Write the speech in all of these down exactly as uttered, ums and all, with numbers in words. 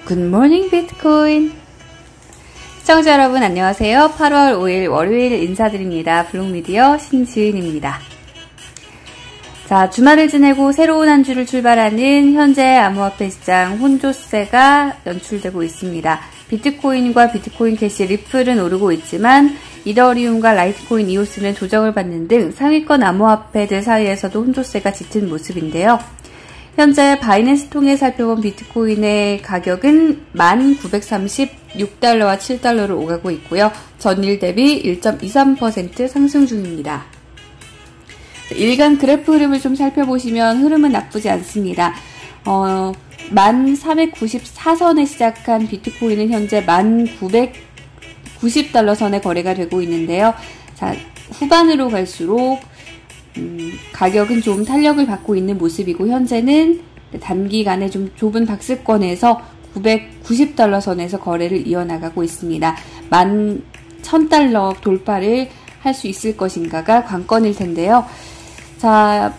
굿모닝 비트코인. 시청자 여러분 안녕하세요. 팔월 오일 월요일 인사드립니다. 블록미디어 신지은입니다. 자, 주말을 지내고 새로운 한 주를 출발하는 현재 암호화폐 시장 혼조세가 연출되고 있습니다. 비트코인과 비트코인 캐시 리플은 오르고 있지만 이더리움과 라이트코인 이오스는 조정을 받는 등 상위권 암호화폐들 사이에서도 혼조세가 짙은 모습인데요. 현재 바이낸스 통해 살펴본 비트코인의 가격은 만 구백삼십육 달러와 칠 달러를 오가고 있고요. 전일 대비 일 점 이삼 퍼센트 상승 중입니다. 일간 그래프 흐름을 좀 살펴보시면 흐름은 나쁘지 않습니다. 어, 만 사백구십사 선에 시작한 비트코인은 현재 만 구백구십 달러 선에 거래가 되고 있는데요. 자, 후반으로 갈수록 음, 가격은 좀 탄력을 받고 있는 모습이고 현재는 단기간에 좀 좁은 박스권에서 구백구십 달러 선에서 거래를 이어나가고 있습니다. 만 천 달러 돌파를 할 수 있을 것인가가 관건일 텐데요. 자,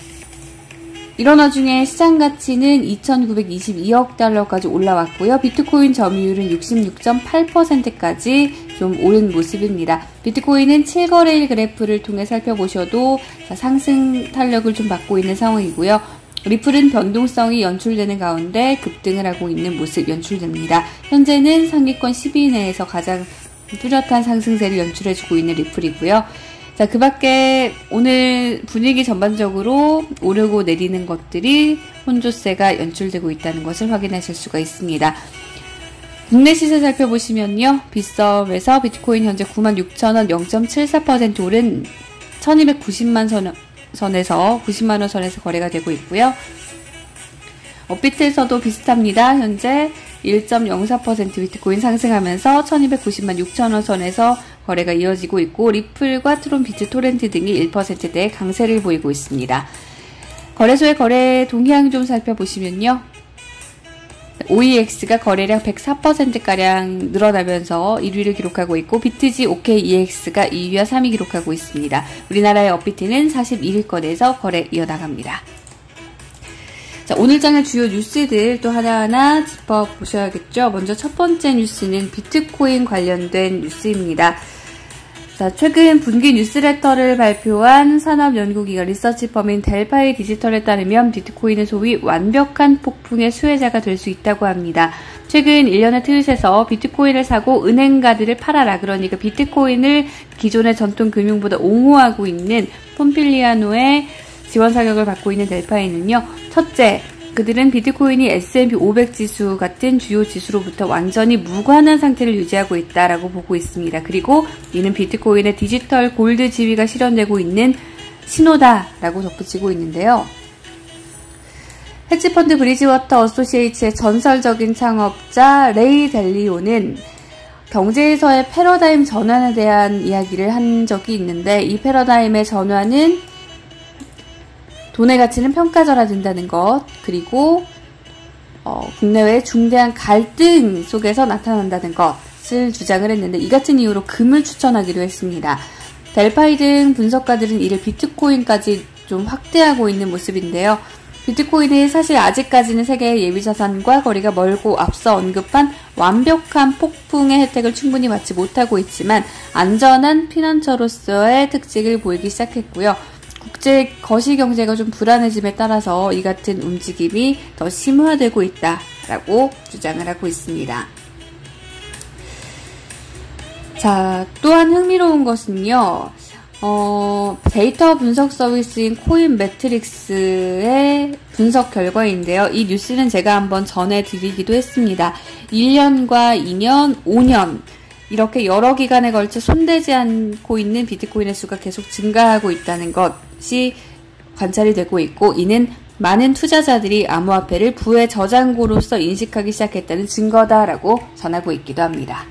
이런 와중에 시장 가치는 이천구백이십이억 달러까지 올라왔고요. 비트코인 점유율은 육십육 점 팔 퍼센트까지 좀 오른 모습입니다. 비트코인은 칠 거래일 그래프를 통해 살펴보셔도 상승 탄력을 좀 받고 있는 상황이고요. 리플은 변동성이 연출되는 가운데 급등을 하고 있는 모습 연출됩니다. 현재는 상위권 십 위 내에서 가장 뚜렷한 상승세를 연출해주고 있는 리플이고요. 자, 그 밖에 오늘 분위기 전반적으로 오르고 내리는 것들이 혼조세가 연출되고 있다는 것을 확인하실 수가 있습니다. 국내 시세 살펴보시면요. 빗썸에서 비트코인 현재 구만 육천 원 영 점 칠사 퍼센트 오른 천이백구십만 선, 선에서 구십만 원 선에서 거래가 되고 있고요. 업비트에서도 비슷합니다. 현재 일 점 영사 퍼센트 비트코인 상승하면서 천이백구십만 육천 원 선에서 거래가 이어지고 있고 리플과 트론 비트 토렌트 등이 일 퍼센트대의 강세를 보이고 있습니다. 거래소의 거래 동향 좀 살펴보시면요. 오이엑스가 거래량 백사 퍼센트가량 늘어나면서 일 위를 기록하고 있고 비트지 오케이이엑스가 이 위와 삼 위 기록하고 있습니다. 우리나라의 업비트는 사십일 위권에서 거래 이어나갑니다. 자, 오늘 장의 주요 뉴스들 또 하나하나 짚어보셔야겠죠. 먼저 첫 번째 뉴스는 비트코인 관련된 뉴스입니다. 자, 최근 분기 뉴스레터를 발표한 산업연구기관 리서치펌인 델파이 디지털에 따르면 비트코인은 소위 완벽한 폭풍의 수혜자가 될 수 있다고 합니다. 최근 일련의 트윗에서 비트코인을 사고 은행가들을 팔아라. 그러니까 비트코인을 기존의 전통 금융보다 옹호하고 있는 폼필리아노의 지원 사격을 받고 있는 델파이는요. 첫째, 그들은 비트코인이 에스 앤 피 오백 지수 같은 주요 지수로부터 완전히 무관한 상태를 유지하고 있다라고 보고 있습니다. 그리고 이는 비트코인의 디지털 골드 지위가 실현되고 있는 신호다라고 덧붙이고 있는데요. 헤지펀드 브리지워터 어소시에이츠의 전설적인 창업자 레이 델리오는 경제에서의 패러다임 전환에 대한 이야기를 한 적이 있는데 이 패러다임의 전환은 돈의 가치는 평가절하된다는 것, 그리고 어, 국내외 중대한 갈등 속에서 나타난다는 것을 주장을 했는데 이 같은 이유로 금을 추천하기도 했습니다. 델파이 등 분석가들은 이를 비트코인까지 좀 확대하고 있는 모습인데요. 비트코인이 사실 아직까지는 세계의 예비자산과 거리가 멀고 앞서 언급한 완벽한 폭풍의 혜택을 충분히 받지 못하고 있지만 안전한 피난처로서의 특징을 보이기 시작했고요. 국제 거시경제가 좀 불안해짐에 따라서 이 같은 움직임이 더 심화되고 있다라고 주장을 하고 있습니다. 자, 또한 흥미로운 것은요. 어, 데이터 분석 서비스인 코인 매트릭스의 분석 결과인데요. 이 뉴스는 제가 한번 전해드리기도 했습니다. 일 년과 이 년, 오 년 이렇게 여러 기간에 걸쳐 손대지 않고 있는 비트코인의 수가 계속 증가하고 있다는 것이 관찰이 되고 있고 이는 많은 투자자들이 암호화폐를 부의 저장고로서 인식하기 시작했다는 증거다라고 전하고 있기도 합니다.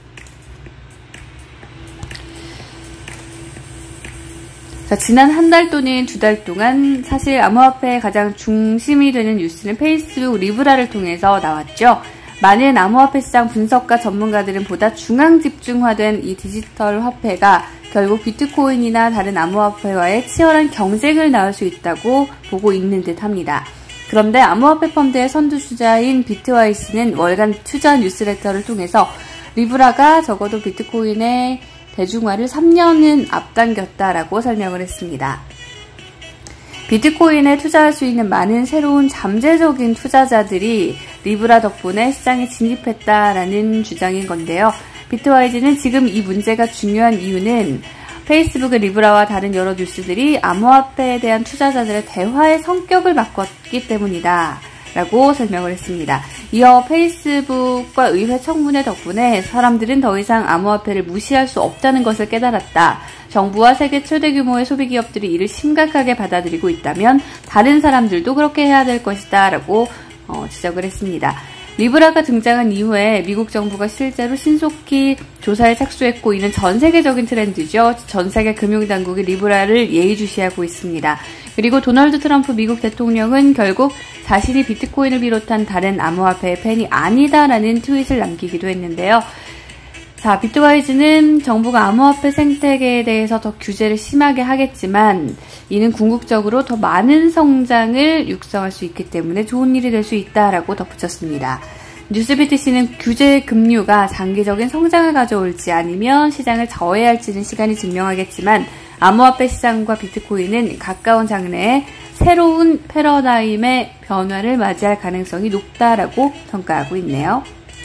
자, 지난 한 달 또는 두 달 동안 사실 암호화폐의 가장 중심이 되는 뉴스는 페이스북 리브라를 통해서 나왔죠. 많은 암호화폐 시장 분석가 전문가들은 보다 중앙 집중화된 이 디지털 화폐가 결국 비트코인이나 다른 암호화폐와의 치열한 경쟁을 낳을 수 있다고 보고 있는 듯 합니다. 그런데 암호화폐 펀드의 선두주자인 비트와이스는 월간 투자 뉴스레터를 통해서 리브라가 적어도 비트코인의 대중화를 삼 년은 앞당겼다라고 설명을 했습니다. 비트코인에 투자할 수 있는 많은 새로운 잠재적인 투자자들이 리브라 덕분에 시장에 진입했다라는 주장인 건데요. 비트와이즈는 지금 이 문제가 중요한 이유는 페이스북의 리브라와 다른 여러 뉴스들이 암호화폐에 대한 투자자들의 대화의 성격을 바꿨기 때문이다 라고 설명을 했습니다. 이어 페이스북과 의회 청문회 덕분에 사람들은 더 이상 암호화폐를 무시할 수 없다는 것을 깨달았다. 정부와 세계 최대 규모의 소비기업들이 이를 심각하게 받아들이고 있다면 다른 사람들도 그렇게 해야 될 것이다 라고 어, 지적을 했습니다. 리브라가 등장한 이후에 미국 정부가 실제로 신속히 조사에 착수했고 이는 전 세계적인 트렌드죠. 전 세계 금융당국이 리브라를 예의주시하고 있습니다. 그리고 도널드 트럼프 미국 대통령은 결국 자신이 비트코인을 비롯한 다른 암호화폐의 팬이 아니다라는 트윗을 남기기도 했는데요. 자, 비트와이즈는 정부가 암호화폐 생태계에 대해서 더 규제를 심하게 하겠지만 이는 궁극적으로 더 많은 성장을 육성할 수 있기 때문에 좋은 일이 될 수 있다라고 덧붙였습니다. 뉴스비티씨는 규제 금류가 장기적인 성장을 가져올지 아니면 시장을 저해할지는 시간이 증명하겠지만 암호화폐 시장과 비트코인은 가까운 장래에 새로운 패러다임의 변화를 맞이할 가능성이 높다라고 평가하고 있네요.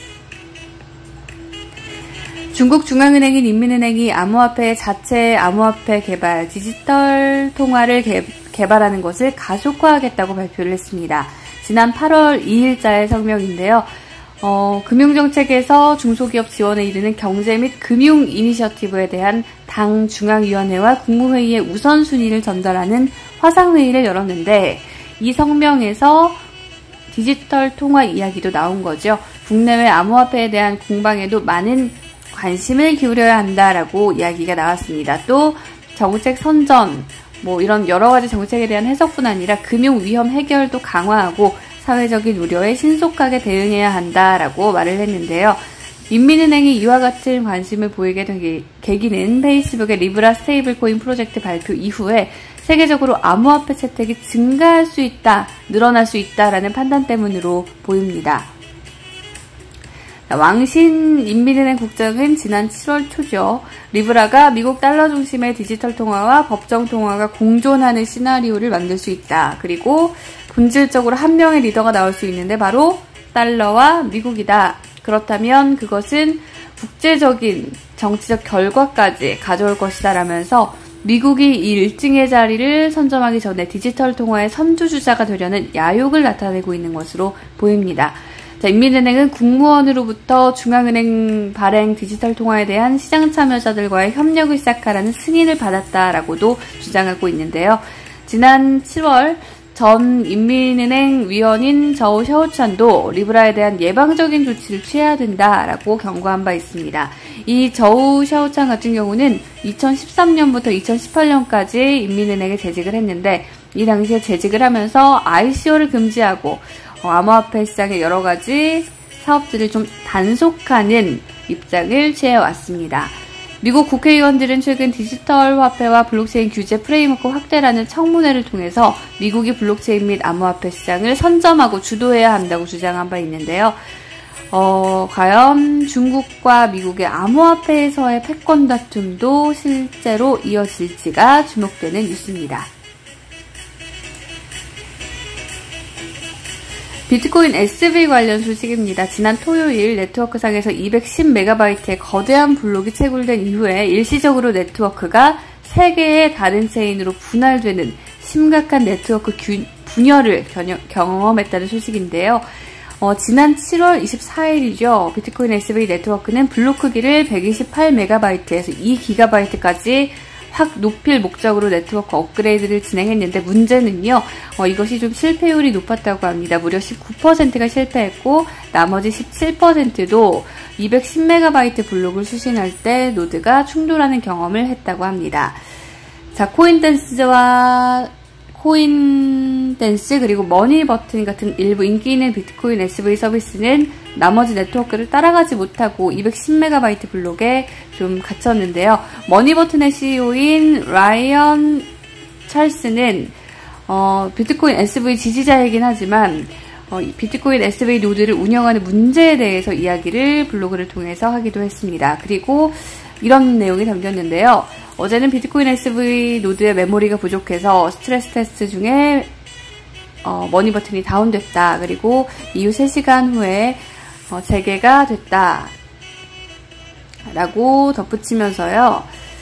중국 중앙은행인 인민은행이 암호화폐 자체 암호화폐 개발, 디지털 통화를 개, 개발하는 것을 가속화하겠다고 발표를 했습니다. 지난 팔월 이일자의 성명인데요. 어, 금융정책에서 중소기업 지원에 이르는 경제 및 금융 이니셔티브에 대한 당 중앙위원회와 국무회의의 우선순위를 전달하는 화상회의를 열었는데 이 성명에서 디지털 통화 이야기도 나온 거죠. 국내외 암호화폐에 대한 공방에도 많은 관심을 기울여야 한다라고 이야기가 나왔습니다. 또 정책 선전, 뭐 이런 여러 가지 정책에 대한 해석뿐 아니라 금융 위험 해결도 강화하고 사회적인 우려에 신속하게 대응해야 한다라고 말을 했는데요. 인민은행이 이와 같은 관심을 보이게 된 계기는 페이스북의 리브라 스테이블 코인 프로젝트 발표 이후에 세계적으로 암호화폐 채택이 증가할 수 있다, 늘어날 수 있다라는 판단 때문으로 보입니다. 왕신 인민은행 국장은 지난 칠월 초죠. 리브라가 미국 달러 중심의 디지털 통화와 법정 통화가 공존하는 시나리오를 만들 수 있다. 그리고 본질적으로 한 명의 리더가 나올 수 있는데 바로 달러와 미국이다. 그렇다면 그것은 국제적인 정치적 결과까지 가져올 것이다 라면서 미국이 이 일등의 자리를 선점하기 전에 디지털 통화의 선두주자가 되려는 야욕을 나타내고 있는 것으로 보입니다. 자, 인민은행은 국무원으로부터 중앙은행 발행 디지털 통화에 대한 시장 참여자들과의 협력을 시작하라는 승인을 받았다라고도 주장하고 있는데요. 지난 칠월 전 인민은행 위원인 저우 샤오찬도 리브라에 대한 예방적인 조치를 취해야 된다라고 경고한 바 있습니다. 이 저우 샤오찬 같은 경우는 이천십삼년부터 이천십팔년까지 인민은행에 재직을 했는데 이 당시에 재직을 하면서 아이씨오를 금지하고 어, 암호화폐 시장의 여러 가지 사업들을 좀 단속하는 입장을 취해왔습니다. 미국 국회의원들은 최근 디지털 화폐와 블록체인 규제 프레임워크 확대라는 청문회를 통해서 미국이 블록체인 및 암호화폐 시장을 선점하고 주도해야 한다고 주장한 바 있는데요. 어, 과연 중국과 미국의 암호화폐에서의 패권 다툼도 실제로 이어질지가 주목되는 뉴스입니다. 비트코인 에스브이 관련 소식입니다. 지난 토요일 네트워크상에서 이백십 메가바이트의 거대한 블록이 채굴된 이후에 일시적으로 네트워크가 세 개의 다른 체인으로 분할되는 심각한 네트워크 규, 분열을 겨녀, 경험했다는 소식인데요. 어, 지난 칠월 이십사일이죠. 비트코인 에스브이 네트워크는 블록 크기를 백이십팔 메가바이트에서 이 기가바이트까지 확 높일 목적으로 네트워크 업그레이드를 진행했는데 문제는요. 어, 이것이 좀 실패율이 높았다고 합니다. 무려 십구 퍼센트가 실패했고 나머지 십칠 퍼센트도 이백십 메가바이트 블록을 수신할 때 노드가 충돌하는 경험을 했다고 합니다. 자, 코인댄스와 코인댄스 그리고 머니버튼 같은 일부 인기 있는 비트코인 에스브이 서비스는 나머지 네트워크를 따라가지 못하고 이백십 메가바이트 블록에 좀 갇혔는데요. 머니버튼의 씨이오인 라이언 찰스는 어, 비트코인 에스브이 지지자이긴 하지만 어, 비트코인 에스브이 노드를 운영하는 문제에 대해서 이야기를 블로그를 통해서 하기도 했습니다. 그리고 이런 내용이 담겼는데요. 어제는 비트코인 에스브이 노드의 메모리가 부족해서 스트레스 테스트 중에 어, 머니 버튼이 다운됐다. 그리고 이후 세 시간 후에 어, 재개가 됐다. 라고 덧붙이면서요.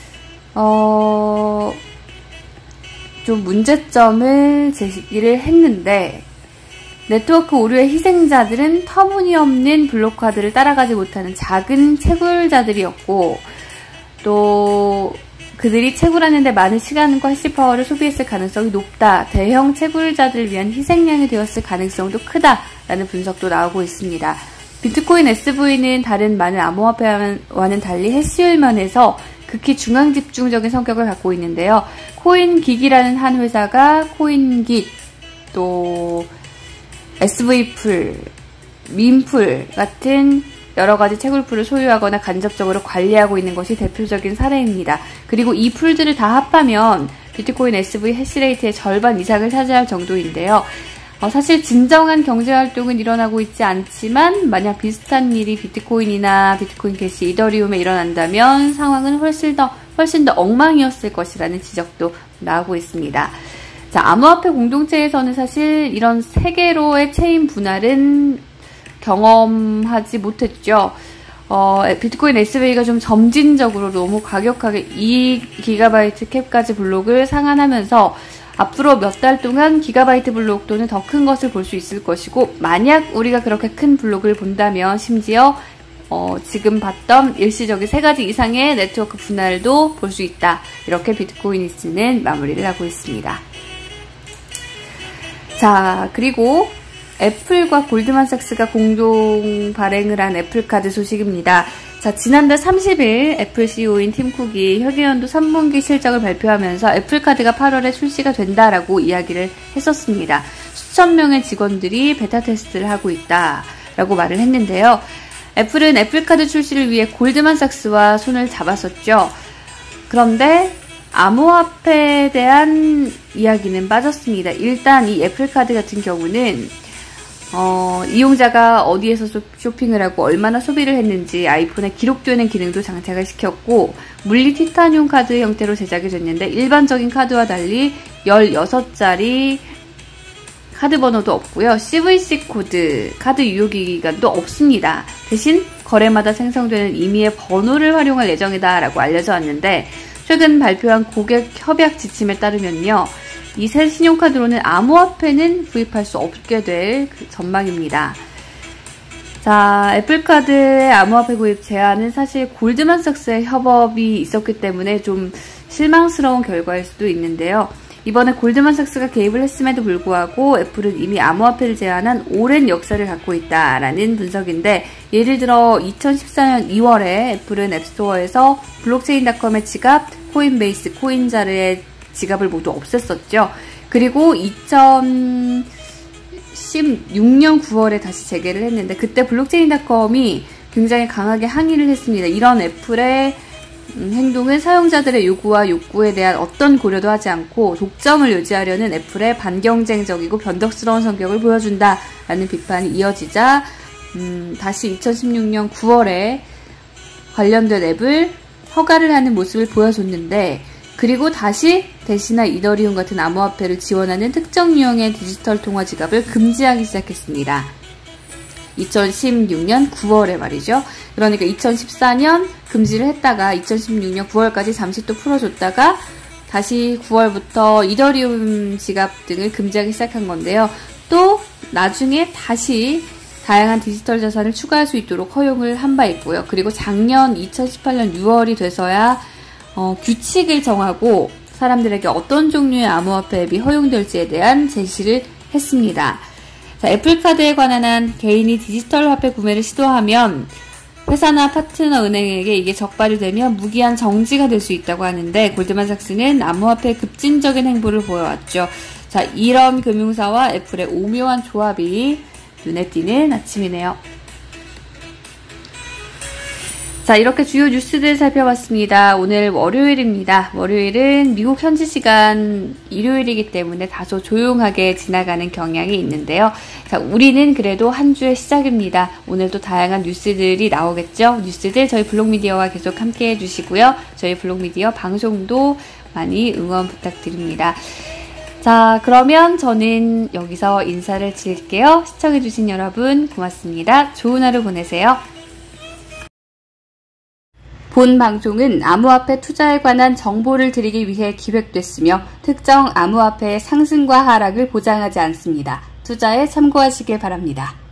어, 좀 문제점을 제시를 했는데 네트워크 오류의 희생자들은 터무니없는 블록카드를 따라가지 못하는 작은 채굴자들이었고 또 그들이 채굴하는데 많은 시간과 해시파워를 소비했을 가능성이 높다. 대형 채굴자들을 위한 희생양이 되었을 가능성도 크다라는 분석도 나오고 있습니다. 비트코인 에스브이는 다른 많은 암호화폐와는 달리 해시율 면에서 극히 중앙 집중적인 성격을 갖고 있는데요. 코인기기라는 한 회사가 코인깃, 또 에스브이풀, 민풀 같은 여러 가지 채굴풀을 소유하거나 간접적으로 관리하고 있는 것이 대표적인 사례입니다. 그리고 이 풀들을 다 합하면 비트코인 에스브이 해시레이트의 절반 이상을 차지할 정도인데요. 어, 사실 진정한 경제활동은 일어나고 있지 않지만 만약 비슷한 일이 비트코인이나 비트코인 캐시, 이더리움에 일어난다면 상황은 훨씬 더 훨씬 더 엉망이었을 것이라는 지적도 나오고 있습니다. 자, 암호화폐 공동체에서는 사실 이런 세계로의 체인 분할은 경험하지 못했죠. 어, 비트코인 에스브이가 좀 점진적으로 너무 과격하게 이 기가바이트 캡까지 블록을 상한하면서 앞으로 몇 달 동안 기가바이트 블록 또는 더 큰 것을 볼 수 있을 것이고, 만약 우리가 그렇게 큰 블록을 본다면 심지어 어, 지금 봤던 일시적인 세 가지 이상의 네트워크 분할도 볼 수 있다. 이렇게 비트코이니스는 마무리를 하고 있습니다. 자, 그리고 애플과 골드만삭스가 공동 발행을 한 애플카드 소식입니다. 자, 지난달 삼십 일 애플 씨이오인 팀 쿡이 회계연도 삼 분기 실적을 발표하면서 애플카드가 팔월에 출시가 된다라고 이야기를 했었습니다. 수천 명의 직원들이 베타 테스트를 하고 있다라고 말을 했는데요. 애플은 애플카드 출시를 위해 골드만삭스와 손을 잡았었죠. 그런데 암호화폐에 대한 이야기는 빠졌습니다. 일단 이 애플카드 같은 경우는 어, 이용자가 어디에서 쇼핑을 하고 얼마나 소비를 했는지 아이폰에 기록되는 기능도 장착을 시켰고, 물리 티타늄 카드 형태로 제작이 됐는데 일반적인 카드와 달리 열여섯 자리 카드 번호도 없고요. 씨브이씨 코드, 카드 유효기간도 없습니다. 대신 거래마다 생성되는 임의의 번호를 활용할 예정이다 라고 알려져 왔는데, 최근 발표한 고객 협약 지침에 따르면요, 이 새 신용카드로는 암호화폐는 구입할 수 없게 될 그 전망입니다. 자, 애플카드의 암호화폐 구입 제한은 사실 골드만삭스의 협업이 있었기 때문에 좀 실망스러운 결과일 수도 있는데요. 이번에 골드만삭스가 개입을 했음에도 불구하고 애플은 이미 암호화폐를 제한한 오랜 역사를 갖고 있다라는 분석인데, 예를 들어 이천십사 년 이월에 애플은 앱스토어에서 블록체인닷컴의 지갑, 코인베이스, 코인자르의 지갑을 모두 없앴었죠. 그리고 이천십육 년 구월에 다시 재개를 했는데, 그때 블록체인닷컴이 굉장히 강하게 항의를 했습니다. 이런 애플의 행동은 사용자들의 요구와 욕구에 대한 어떤 고려도 하지 않고 독점을 유지하려는 애플의 반경쟁적이고 변덕스러운 성격을 보여준다라는 비판이 이어지자 음, 다시 이천십육 년 구월에 관련된 앱을 허가를 하는 모습을 보여줬는데, 그리고 다시 대시나 이더리움 같은 암호화폐를 지원하는 특정 유형의 디지털 통화 지갑을 금지하기 시작했습니다. 이천십육 년 구월에 말이죠. 그러니까 이천십사 년 금지를 했다가 이천십육 년 구월까지 잠시 또 풀어줬다가 다시 구월부터 이더리움 지갑 등을 금지하기 시작한 건데요. 또 나중에 다시 다양한 디지털 자산을 추가할 수 있도록 허용을 한 바 있고요. 그리고 작년 이천십팔 년 유월이 돼서야 어, 규칙을 정하고 사람들에게 어떤 종류의 암호화폐 앱이 허용될지에 대한 제시를 했습니다. 자, 애플카드에 관한 한 개인이 디지털 화폐 구매를 시도하면 회사나 파트너 은행에게 이게 적발이 되면 무기한 정지가 될 수 있다고 하는데, 골드만삭스는 암호화폐 급진적인 행보를 보여왔죠. 자, 이런 금융사와 애플의 오묘한 조합이 눈에 띄는 아침이네요. 자, 이렇게 주요 뉴스들 살펴봤습니다. 오늘 월요일입니다. 월요일은 미국 현지 시간 일요일이기 때문에 다소 조용하게 지나가는 경향이 있는데요. 자, 우리는 그래도 한 주의 시작입니다. 오늘도 다양한 뉴스들이 나오겠죠. 뉴스들 저희 블록미디어와 계속 함께 해주시고요. 저희 블록미디어 방송도 많이 응원 부탁드립니다. 자, 그러면 저는 여기서 인사를 드릴게요. 시청해주신 여러분 고맙습니다. 좋은 하루 보내세요. 본 방송은 암호화폐 투자에 관한 정보를 드리기 위해 기획됐으며 특정 암호화폐의 상승과 하락을 보장하지 않습니다. 투자에 참고하시길 바랍니다.